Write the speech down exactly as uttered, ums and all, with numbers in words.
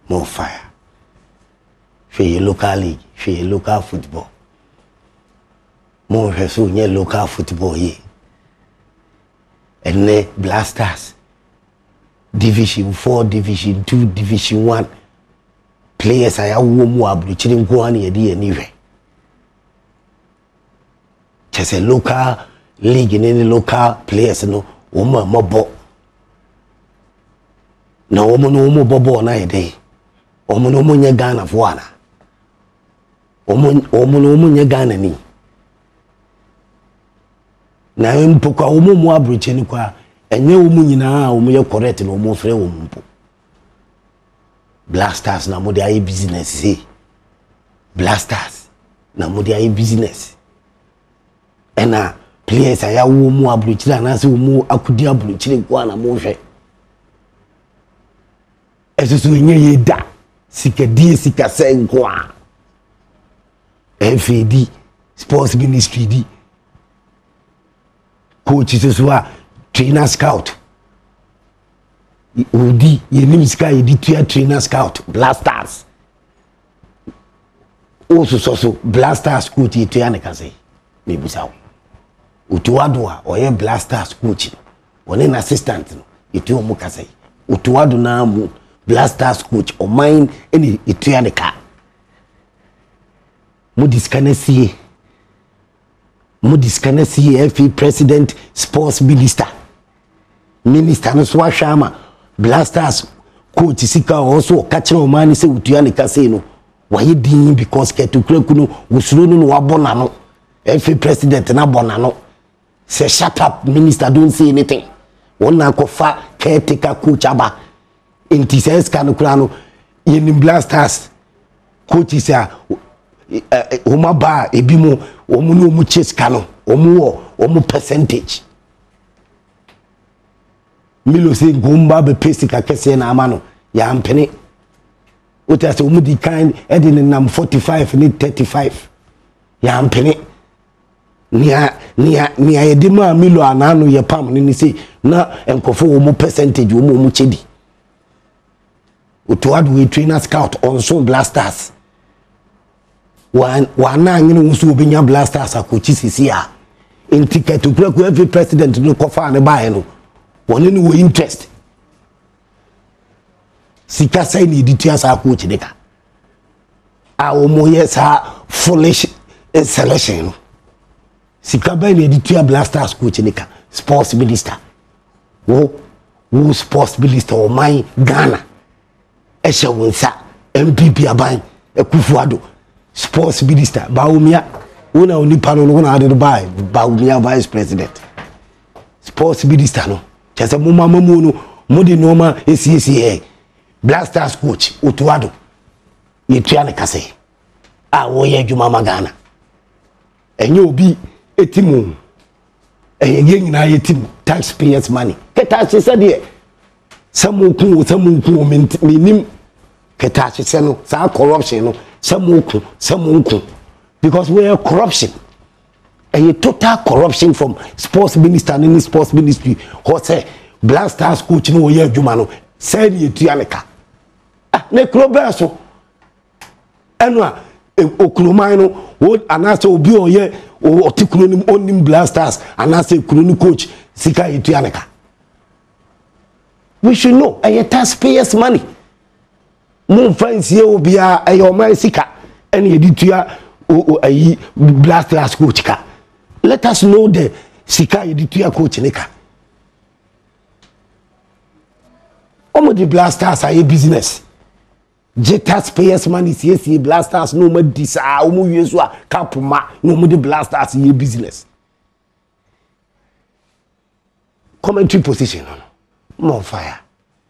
more fire. For your local league, for your local football. More so your local football here. And then Blasters. Division four, Division two, Division one. Players are warm up, which didn't go on here anyway. Just a local league in any local players, no woman mobo. No woman no more bobo na day. Woman no more Ghana for one. Woman woman no more Ghana ni. Na mpoka woman mo abroche ni kwa enye woman nyina woman ye correct no woman frɛ woman mpo. Blasters na mo dey business see. Blasters na mo dey business. Ena players aya wo mu abrochira na se wo mu akudi abrochire kwa na mo hwe esusu nye ye da sika die sika senkwa F A D sports ministry di coach so a trainer scout odi ye nim sika ye di tua trainer scout Blasters also so so Blasters coach ye tua ne kase me busawo Otto Addo or a Blasters coach, or an assistant, it will mukase. Otto Addo na mu Blasters coach or mine any itianica. Mudis can see Mudis can see F A president, sports minister, minister no swashama, Blasters coach sika also catch no man say utianica say no. Why did because ketu krekuno usuru no wabona no F A president na bona no. Say shut up, minister, don't say anything. One na kofa caretaker coach aba. Inti says kanokrano yenim Blasters coach is a oma ba ebimo omu no mu chase kano omu wo omu percentage. Milo say gomba be pesi ka kese na amano ya ampene. Ota say omu di kind edin nam forty-five ni thirty-five. Ya ampene. Nia nia nia yedima milo anano ye pam ni say na enkofo wo mu percentage wo mu chedi. Otto Addo we trainer scout on so Blasters. Wan wana ngini nso obinya Blasters akochi sisi a. In ticket to break every president no kofa ne bae no. Woni ni wo interest. Sika sai ni ditua sa coach deka. A wo mo yesa foolish selection no. Sika ba ni ditua Blasters coach nika sports minister. Wo wo sports minister o man Ghana. Esha wonsa M P P aban Akufo Addo sports minister Baumia una onipa no no na ade buy Baumia vice president sports minister no chese mo mama mu no mo de no ma esi e Blasters coach Otto Addo yetua ne kase a wo ye adwuma ma Ghana enye obi etimu enye nyina yetimu taxpayers money keta chese de samuku samuku minim keta chese no sa corruption no samuku samuku because we are corruption a total corruption from sports minister and any sports ministry or say Blasters coach no ye adwuma no say ni etuaneka ah ne klobel so enwa okuruman no wo anase obi oye otikuru nim onim Blasters anase kuru ni coach sika etuaneka. We should know a taxpayers money. Mon friends here will be a your man sika and editua a Blasters coach ka. Let us know the sika editua coach nika. Omo the Blasters are a business. Je taxpayers money yes Blasters no more this ah omo yesu a kapuma no more the Blasters a business. Commentary position on more fire.